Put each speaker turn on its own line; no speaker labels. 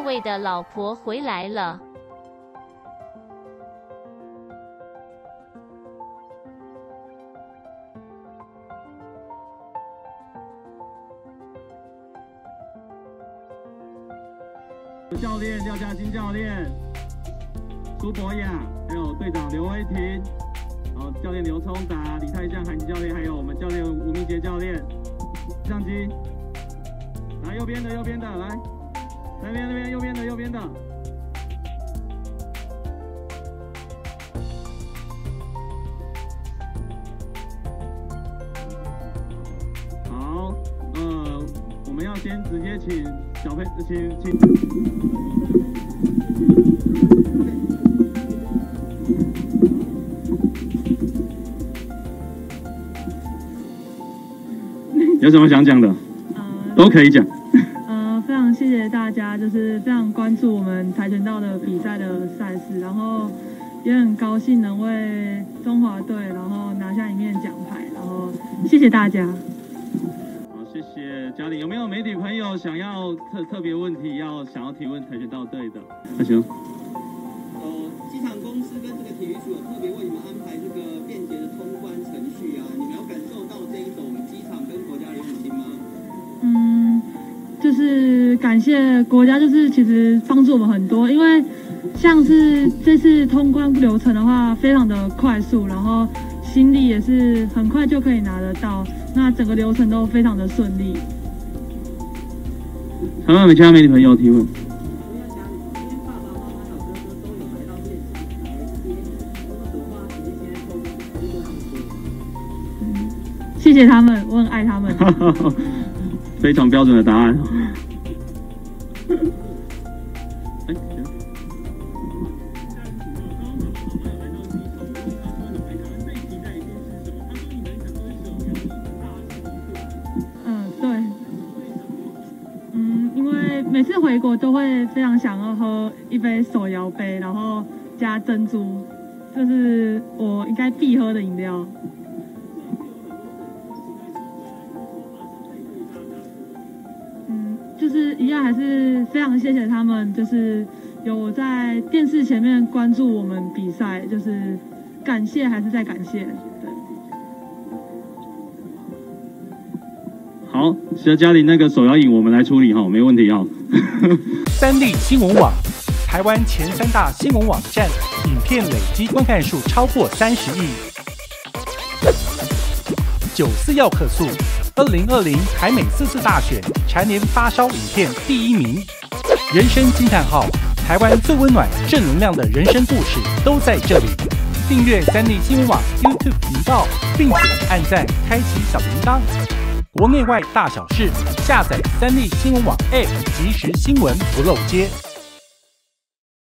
位的老婆回来了。
教练廖嘉欣教练、苏博雅，还有队长刘威霆，然后教练刘聪达、李泰象、韩吉教练，还有我们教练吴明杰教练。相机，来右边的，来，那边右边的。好，我们要先直接请小佩，请。有什么想讲的？都可以讲。
非常谢谢大家，就是非常关注我们跆拳道的比赛的赛事，然后也很高兴能为中华队然后拿下一面奖牌，然后谢谢大家。
好，谢谢嘉玲。有没有媒体朋友想要特别问题想要提问跆拳道队的？那行。
机场公司跟这个体育署有特别为你们安排这个便捷的通关程序啊，你们有感受到这一种机场跟国家的用心吗？
就是感谢国家，就是其实帮助我们很多，因为像是这次通关流程的话，非常的快速，然后行李也是很快就可以拿得到，那整个流程都非常的顺利。
还有没有其他媒体朋友提问？
谢谢他们，我很爱他们。
非常标准的答案。
对。因为每次回国都会非常想要喝一杯手摇杯，然后加珍珠，这是我应该必喝的饮料。就是一样，还是非常谢谢他们，就是有在电视前面关注我们比赛，就是感谢还是在感谢。对。
好，谢谢嘉玲，那个手摇饮我们来处理哈，没问题哈。
三立新闻网，台湾前3大新闻网站，影片累积观看数超过30亿。94要客诉。2020台美4次大选蝉联发烧影片第1名，人生惊叹号！台湾最温暖、正能量的人生故事都在这里。订阅三立新闻网 YouTube 频道，并且按赞、开启小铃铛。国内外大小事，下载三立新闻网 App， 即时新闻不漏接。